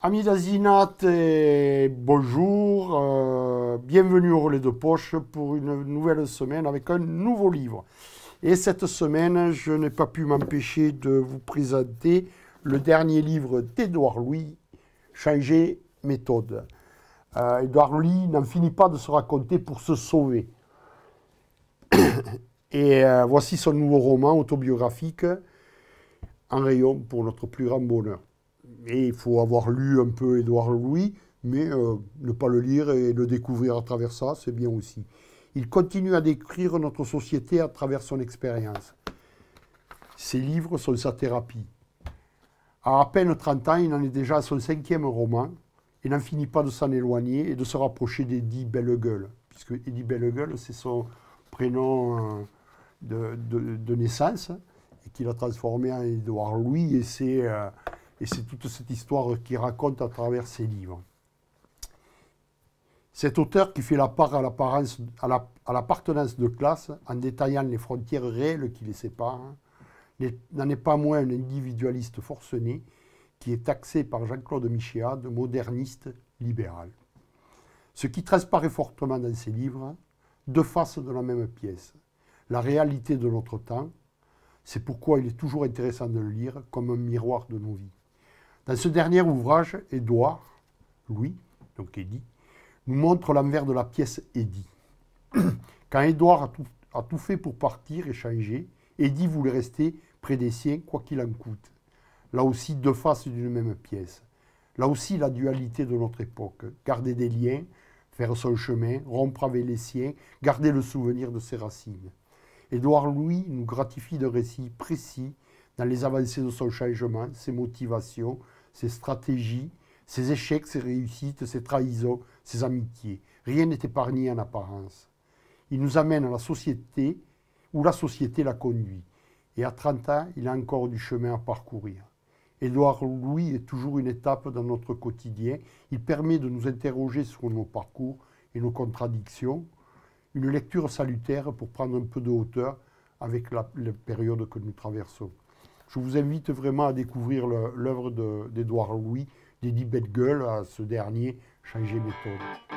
Amis d'Azinat, bonjour, bienvenue au Relais de Poche pour une nouvelle semaine avec un nouveau livre. Et cette semaine, je n'ai pas pu m'empêcher de vous présenter le dernier livre d'Édouard Louis, Changer méthode. Édouard Louis n'en finit pas de se raconter pour se sauver. Et voici son nouveau roman autobiographique, En rayon pour notre plus grand bonheur. Et il faut avoir lu un peu Édouard Louis, mais ne pas le lire et le découvrir à travers ça, c'est bien aussi. Il continue à décrire notre société à travers son expérience. Ses livres sont sa thérapie. À peine 30 ans, il en est déjà à son 5e roman. Il n'en finit pas de s'en éloigner et de se rapprocher d'Eddie Bellegueule, puisque Eddie Bellegueule, c'est son prénom de naissance, et qu'il a transformé en Édouard Louis, et c'est toute cette histoire qu'il raconte à travers ses livres. Cet auteur qui fait la part à l'appartenance de classe, en détaillant les frontières réelles qui les séparent, n'en est pas moins un individualiste forcené qui est taxé par Jean-Claude Michéa de moderniste libéral. Ce qui transparaît fortement dans ses livres, deux faces de la même pièce. La réalité de notre temps, c'est pourquoi il est toujours intéressant de le lire comme un miroir de nos vies. Dans ce dernier ouvrage, Édouard Louis, donc Eddie, nous montre l'envers de la pièce Eddie. Quand Édouard a tout fait pour partir et changer, Eddie voulait rester près des siens, quoi qu'il en coûte. Là aussi, deux faces d'une même pièce. Là aussi, la dualité de notre époque. Garder des liens, faire son chemin, rompre avec les siens, garder le souvenir de ses racines. Édouard Louis nous gratifie de récits précis dans les avancées de son changement, ses motivations, ses stratégies, ses échecs, ses réussites, ses trahisons, ses amitiés. Rien n'est épargné en apparence. Il nous amène à la société où la société l'a conduit. Et à 30 ans, il a encore du chemin à parcourir. Édouard Louis est toujours une étape dans notre quotidien. Il permet de nous interroger sur nos parcours et nos contradictions. Une lecture salutaire pour prendre un peu de hauteur avec la période que nous traversons. Je vous invite vraiment à découvrir l'œuvre d'Édouard Louis, d'Eddie Bellegueule, à ce dernier, Changer méthode.